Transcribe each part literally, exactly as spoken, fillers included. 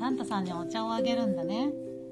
サンタさんにお茶をあげるんだね。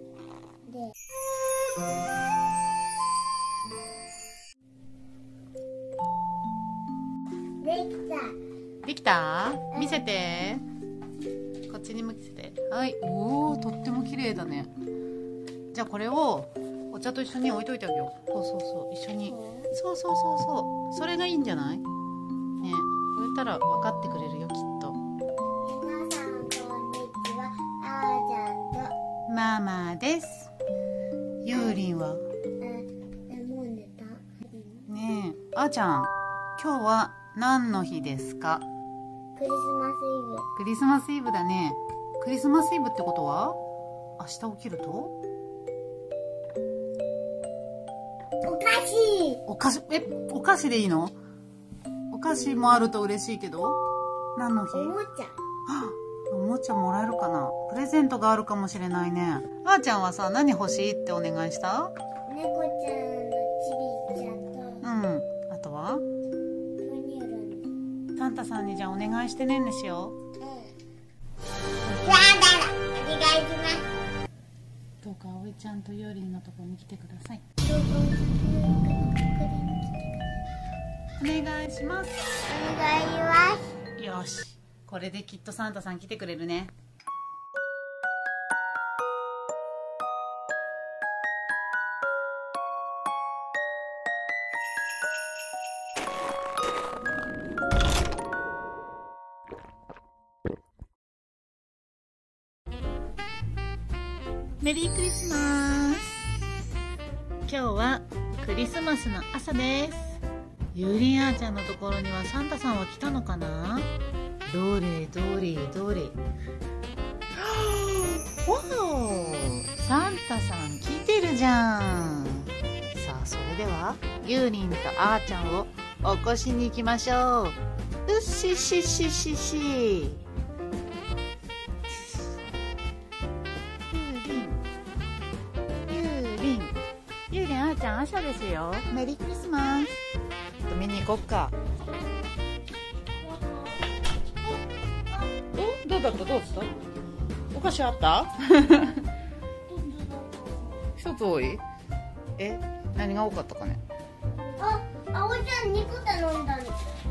でできた。 できた？見せて。こっちに向けて。はい。おお、とっても綺麗だね。じゃあこれをお茶と一緒に置いといてあげよう。そうそうそう、一緒に。そうそうそうそう。それがいいんじゃない？ね。こう言ったら分かってくれるよ、きっと。 皆さんこんにちは。あーちゃんと。 ママです。ゆうりんは？ え、もう寝た？ ねえ、あーちゃん、今日は何の日ですか？ クリスマスイブ。 クリスマスイブだね。クリスマスイブってことは明日起きるとお菓子。 お菓子、え、お菓子でいいの？お菓子もあると嬉しいけど、何の日？ おもちゃ。 はあ、おもちゃもらえるかな？プレゼントがあるかもしれないね。あーちゃんはさ、何欲しいってお願いした？ 猫ちゃんのちびちゃんと。 うん。あとは？ プニュールン。 サンタさんにじゃあお願いしてねんねしよう。 うん。やだら、お願いします。 どうか葵ちゃんとゆうりんのとこに来てください。お願いします。 お願いします。 よし、これできっとサンタさん来てくれるね。メリークリスマス。今日はクリスマスの朝です。ゆうりんあーちゃんのところにはサンタさんは来たのかな？どれどれどれ。わお、サンタさん来てるじゃん。さあ、それではゆうりんとあーちゃんを起こしに行きましょう。うっししししし。ゆうりん、あーちゃん朝ですよ。メリークリスマス。見に行こっか。お、どうだったどうだった？お菓子あった？一つ多い？え、何が多かったかね。 あ、あおちゃんにこ頼んだの。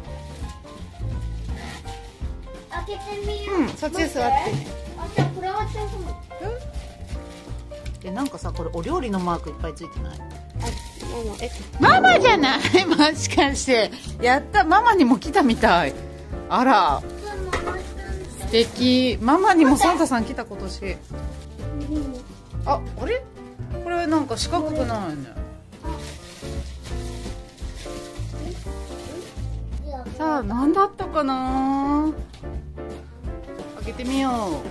開けてみよう。 うん、そっちで座って。 あ、じゃあこれあーちゃんかも。 え、なんかさ、これお料理のマークいっぱいついてない？ え、 ママじゃない？もしかしてやった、ママにも来たみたい。あら、素敵。ママにもサンタさん来た今年。あ、あれこれなんか四角くないね。さあ、何だったかな。開けてみよう。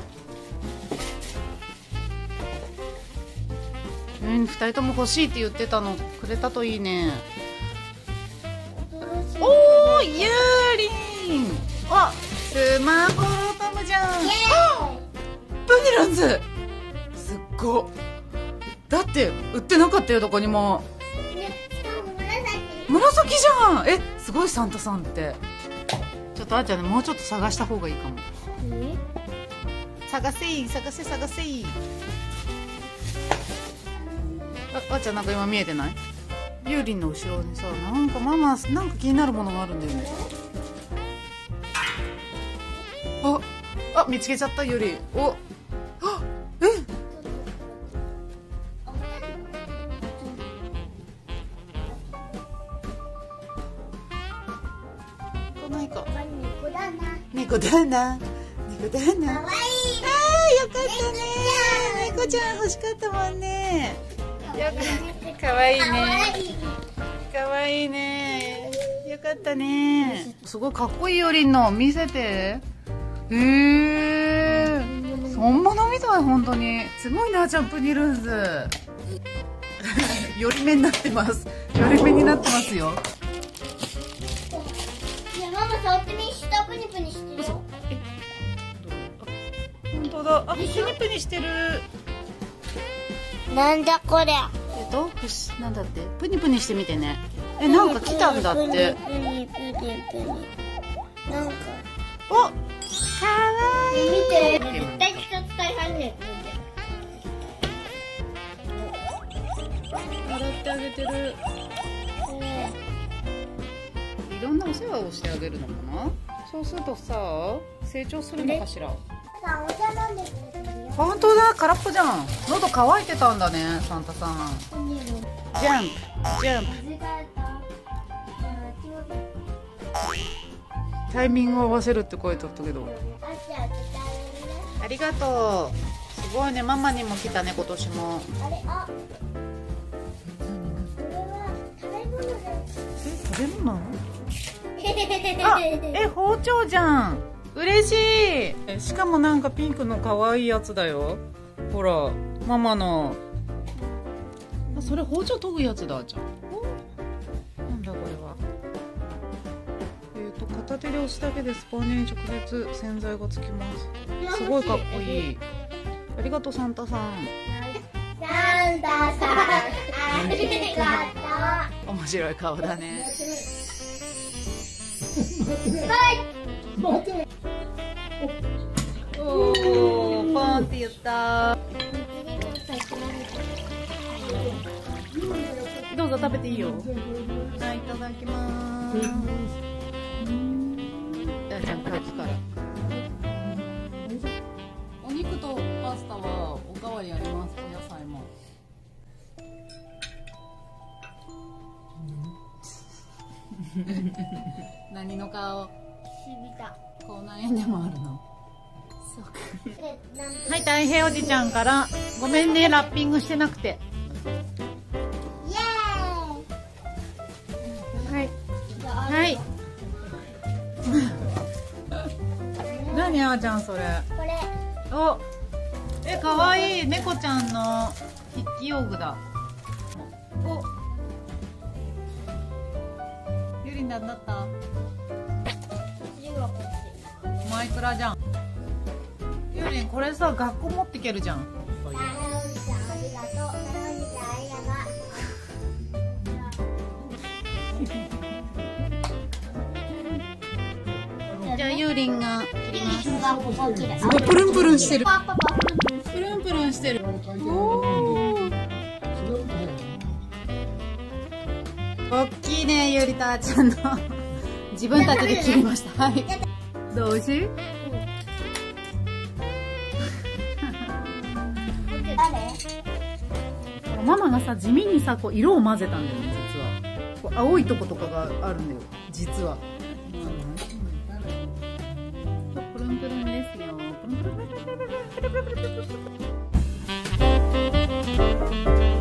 うん、ふたりとも欲しいって言ってたのくれたといいね。おー、ゆうりん。あ、スマホロトムじゃん。プニルンズ。すっご。だって売ってなかったよ、どこにも。紫じゃん。え、すごいサンタさんって。ちょっとあーちゃんね、もうちょっと探した方がいいかも。探せい探せ探せい。あ、あーちゃんなんか今見えてない？ゆうりんの後ろにさ、なんかママなんか気になるものがあるんだよね。あ、あ、見つけちゃったゆうりん。お、あ、え、こないか。 猫だな。 猫だな。猫だな。 かわいい。 あー、よかったね。猫ちゃん欲しかったもんね。かわいいね。かわいいね。よかったね。すごいかっこいいよ、りんの。見せて。へえ。本物みたい、本当に。すごいな、ジャンプニルンズ。より目になってます。より目になってますよ。 ねえ、ママ触ってみ、下プニプニしてるよ。 本当だ。あ、プニプニしてる。 なんだこれ。 えっと、ふし、なんだって、プニプニしてみてね。え、なんか来たんだって。 プニプニプニプニ。なんか。 お、かわいい。 見て、絶対一つ大半ね。 てあげてる。いろんなお世話をしてあげるのかな。そうするとさ、成長するのかしら。 さん、お茶飲んでくれてるよ。 本当だ、空っぽじゃん。喉乾いてたんだね、サンタさん。ジャンプ、ジャンプ。 水がやった。 タイミングを合わせるって声取ったけど。 あっちゃん、伝えるね。 ありがとう。すごいね、ママにも来たね、今年も。 あれ、あ。これは食べ物です。 え、食べ物？あ、え、包丁じゃん。嬉しい。え、しかもなんかピンクの可愛いやつだよ。ほら、ママの。あ、それ包丁研ぐやつだじゃん。なんだこれは。えっと片手で押すだけでスポンジに直接洗剤がつきます。すごいかっこいい。ありがとうサンタさん。 サンタさん、ありがとう。 面白い顔だね。おー、ポンって言った。どうぞ食べていいよ。はい、いただきます。あちゃん勝つから。お肉とパスタはおかわりあります。お野菜も。何の顔？口内炎でもあるの。そうか。はい、大平おじちゃんからごめんね、ラッピングしてなくて。 イエーイ。 はい。はい。何あーちゃんそれ。 これ。 お。え、可愛い猫ちゃんの筆記用具だ。お。ゆりんなんだった。マイクラじゃん。ゆりんこれさ、学校持ってけるじゃん。 ありがとう。 じゃあゆうりんが切ります。 すごいプルンプルンしてる。プルンプルンしてる。おー。大きいね、ゆりたちゃんの。自分たちで切りました。はい。どう、美味しい？ママがさ、地味にさ、こう色を混ぜたんだよね、実は。こう青いとことかがあるんだよ、実は。プルンプルンですよ。プルンプルンプルンプルンプルンプルンプルンプルン。